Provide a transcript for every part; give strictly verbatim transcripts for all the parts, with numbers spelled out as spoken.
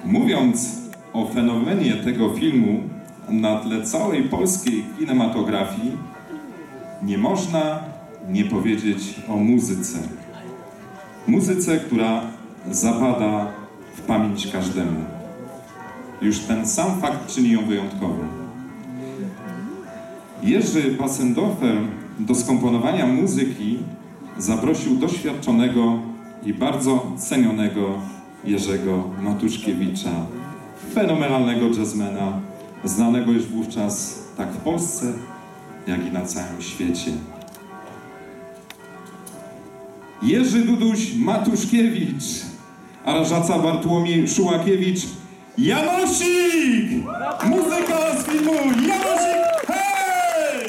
Mówiąc o fenomenie tego filmu na tle całej polskiej kinematografii, nie można nie powiedzieć o muzyce. Muzyce, która zapada w pamięć każdemu. Już ten sam fakt czyni ją wyjątkową. Jerzy Passendorfer do skomponowania muzyki zaprosił doświadczonego i bardzo cenionego Jerzego Matuszkiewicza, fenomenalnego jazzmana, znanego już wówczas tak w Polsce, jak i na całym świecie. Jerzy Duduś Matuszkiewicz, aranżacja Bartłomiej Szułakiewicz, Janosik! Muzyka z filmu Janosik! Hej!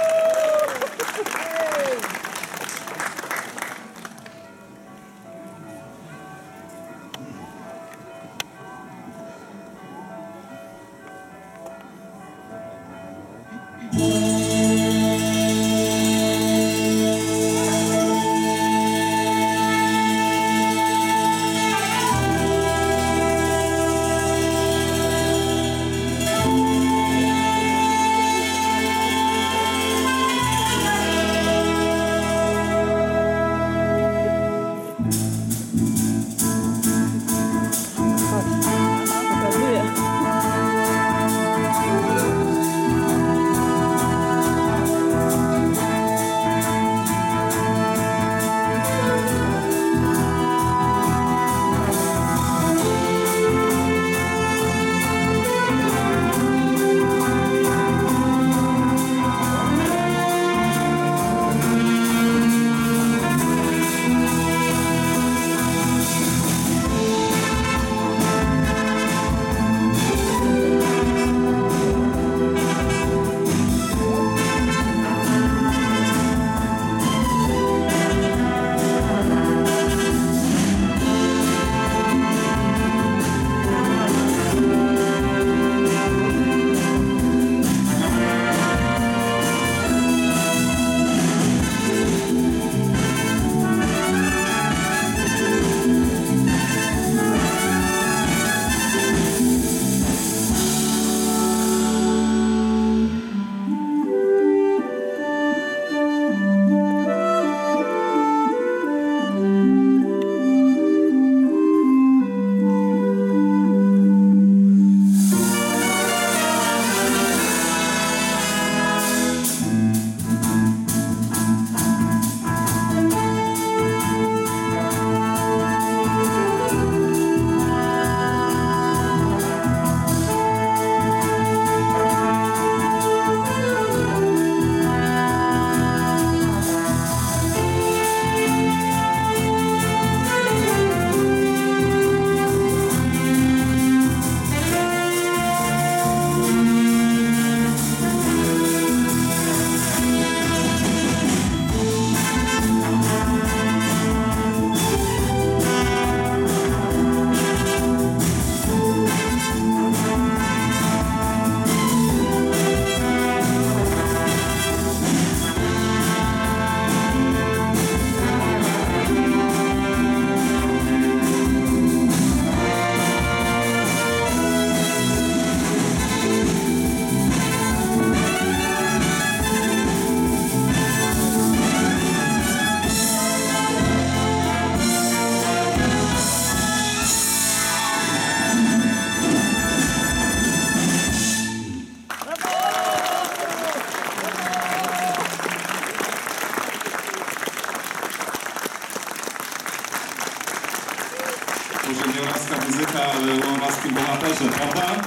Może nie oraska muzyka, ale o oraskim bohaterze, prawda?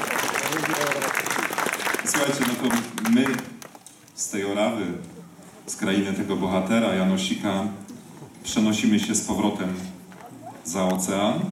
Słuchajcie, no to my z tej Orawy, z krainy tego bohatera, Janosika, przenosimy się z powrotem za ocean.